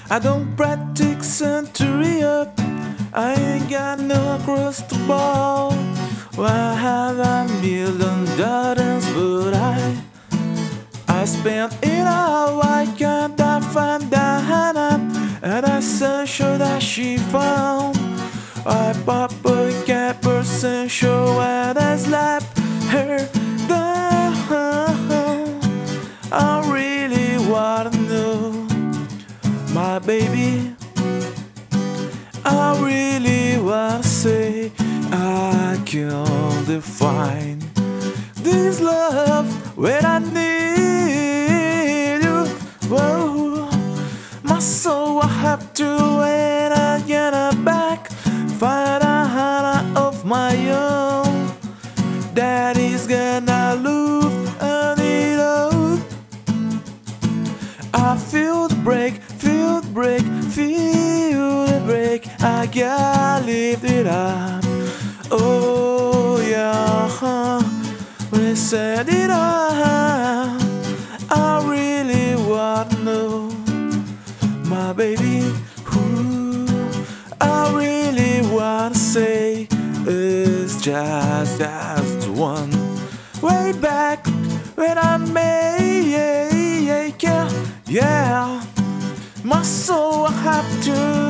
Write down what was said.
I don't practice century up. I ain't got no crystal ball. Well, I have $1,000,000, but I spent it all. Why can't I find that? And I sure that she found. I pop a % show and I slap her down. I really wanna know, my baby. I really wanna say I can't define this love when I need you. Whoa, my soul I have to when I get her back, find a heart of my own. Daddy's gonna lose and it all. I feel the break, feel the break, feel the break. I gotta lift it up. Oh yeah, we set it up. I really wanna know, my baby, who I really wanna say is just as one. Way back when I made, yeah, my soul I have to